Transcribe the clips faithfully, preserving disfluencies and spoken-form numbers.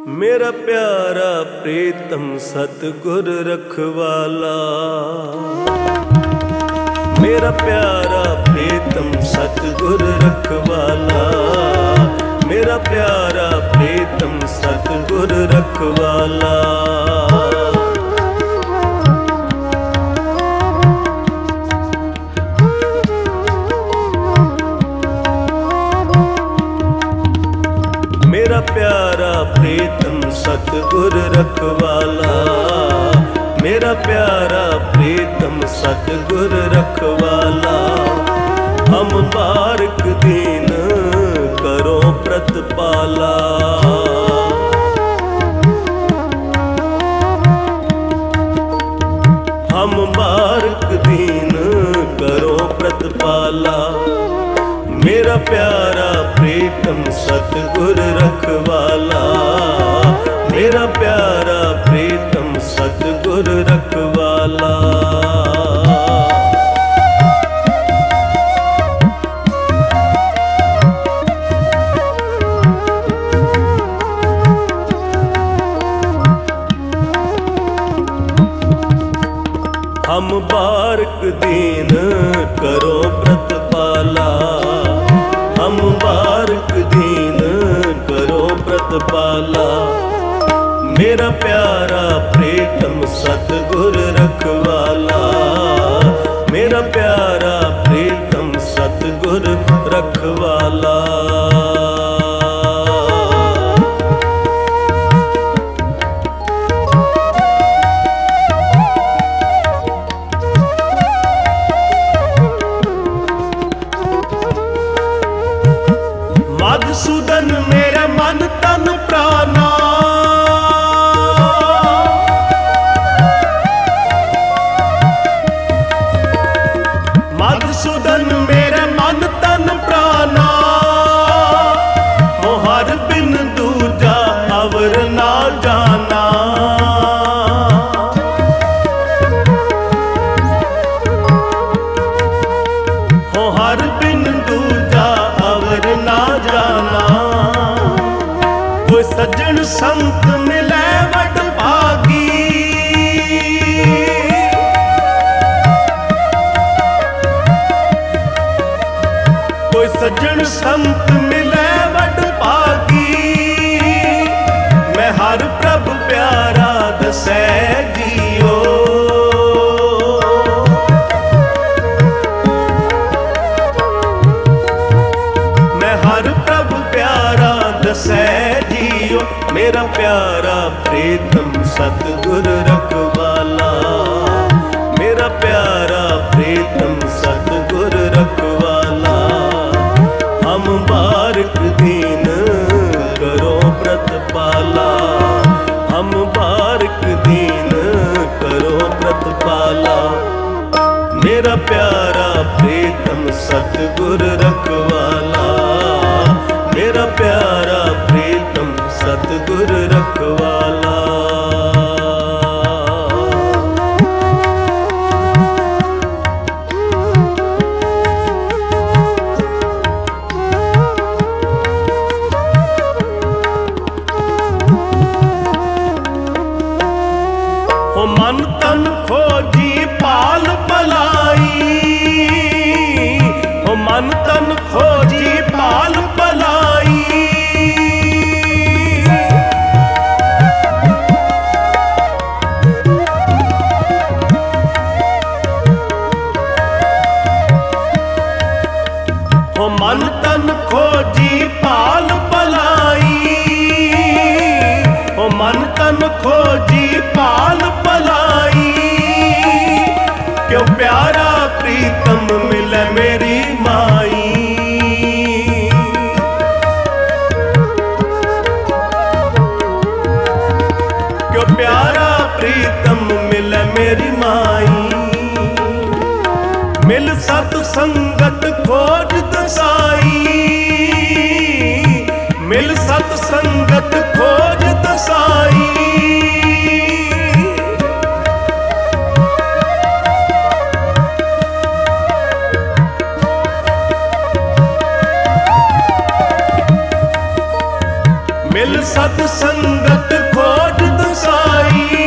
मेरा प्यारा प्रीतम सतगुर रखवाला, मेरा प्यारा प्रीतम सतगुर रखवाला, मेरा प्यारा प्रीतम सतगुर रखवाला। मेरा प्यारा प्रीतम सतगुर रखवाला, मेरा प्यारा प्रीतम सतगुर रखवाला। हम बारक दीन करो प्रतिपाला, हम बारक दीन करो प्रतिपाला। मेरा प्यारा प्रीतम सतगुर रखवाला, मेरा प्यारा प्रीतम सतगुर रखवाला। हम बारक दीन करो प्रतिपाला, हम बारक दीन करो प्रतिपाला। मेरा प्यारा प्रीतम सतगुर रखवाला, मेरा प्यारा प्रीतम सतगुर रखवाला। मधुसूदन मेरा मन तन प्राणा, मधुसूदन मेरा मन तन प्राणा। मोहर बिन दूजा अवर ना जाना, मोहर बिन दूजा अवर ना जाना। कोई सज्जन संत मिले वड भागी, कोई सज्जन संत मिले वड भागी। मैं हर प्रभु प्यारा दसै जियो, मैं हर प्रभु प्यारा दसै जियो। मेरा प्यारा प्रीतम सतगुर रखवाला, मेरा प्यारा प्रीतम सतगुर रखवाला। हम बारक दीन करो प्रतिपाला, हम बारक दीन करो प्रतिपाला। मेरा प्यारा प्रीतम सतगुर रखवाला, मेरा प्यारा प्रीतम सतगुर रखवाला। हो मन तन खोजी पाल पलाई, हो मन तन खोजी पाल पलाई। हो मन तन खोजी पाल पलाई, हो मन तन खोजी पाल पलाई। क्यों प्यारा प्रीतम मिले मेरी माई, क्यों प्यारा प्रीतम मिले मेरी माई। मिल सत संगत खोज दसाई, मिल सत संगत खोज दसाई। मिल सत संगत खोज दसाई,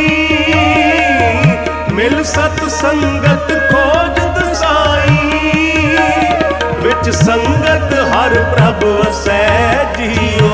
मिल सत संगत खोज दसाई, विच संगत हर प्रभ वसै जियो।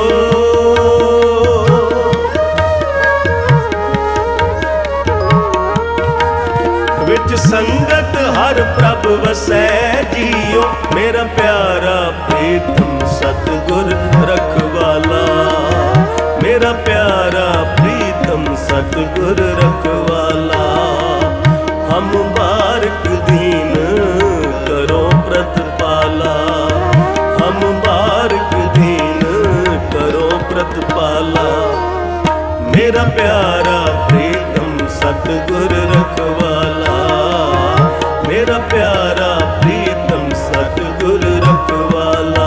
विच संगत हर प्रभ वसै जियो, मेरा प्यारा प्रीतम सतगुर रखवाला, मेरा प्यारा प्रीतम सतगुर रखवाला। हम बारक दीन करो प्रतिपाला, हम बारक दीन करो प्रतिपाला, मेरा प्यारा प्रीतम सतगुर रखवाला, मेरा प्यारा प्रीतम सतगुर रखवाला।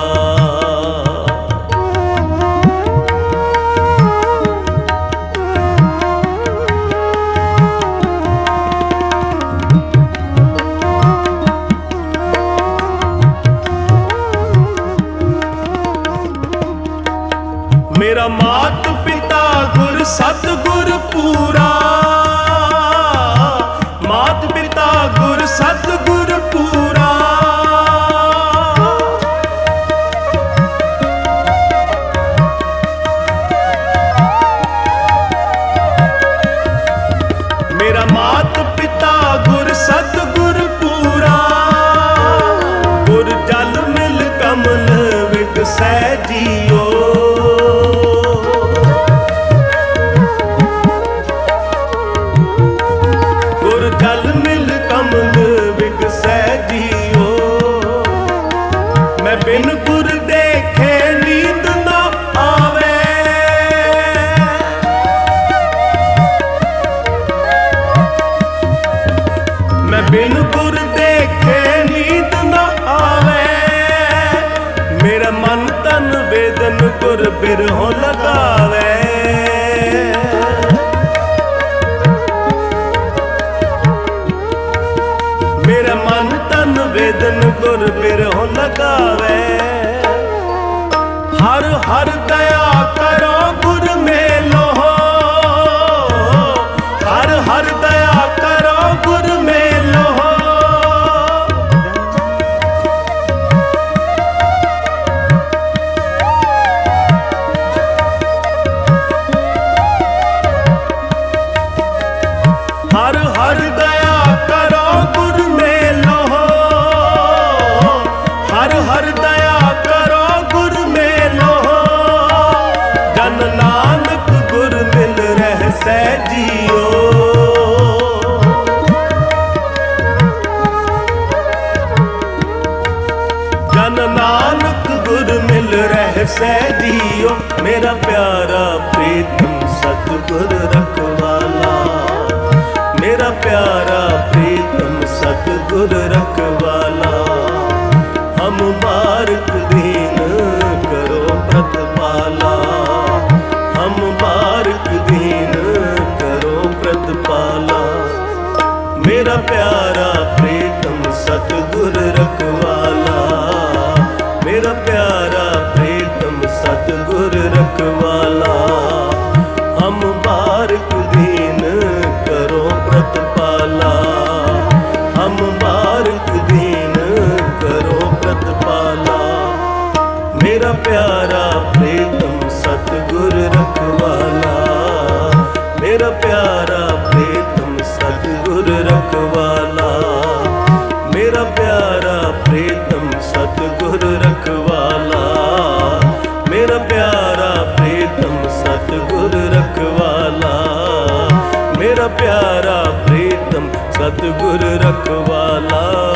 मेरा मात पिता गुर सतगुर पूरा, मात पिता गुर सतगुर पूरा, मेरा मात पिता गुर सतगुर पूरा, गुर जल मिल कमल विगसै जियो। जल मिल कमल विगसै जियो, मैं बिन गुर देखे नींद ना आवे, मैं बिन गुर देखे नींद ना आवे, मेरा मन तन वेदन गुर बिरहो लगावे, मेरा मन तन वेदन गुर बिरहो लगावे। हर हर दया करो गुर मेलो, हर हर दया करो गुर मेलो, हर हर दया करो गुर मेलो, हर हर दया करो गुर मेलो, जन नानक गुर मिल रहसै जियो। जन नानक गुर मिल रहसै जियो, मेरा प्यारा प्रीतम सतगुर रखवाला, मेरा प्यारा प्रीतम सतगुर रखवाला। हम बारक दीन करो प्रतिपाला, हम बारक दीन करो प्रतिपाला, मेरा प्यारा प्रीतम सतगुर रखवाला, मेरा प्यारा प्रीतम सतगुर रखवाला। हम बारक दीन करो प्रतिपाला, हम बारक दीन करो प्रतिपाला, मेरा प्यारा प्रीतम सतगुर रखवाला, मेरा प्यारा प्रीतम सतगुर रखवाला, मेरा प्यारा प्रीतम सतगुर रखवाला, मेरा प्यारा प्रीतम सतगुर रखवाला, मेरा प्यारा प्रीतम सतगुर रखवाला।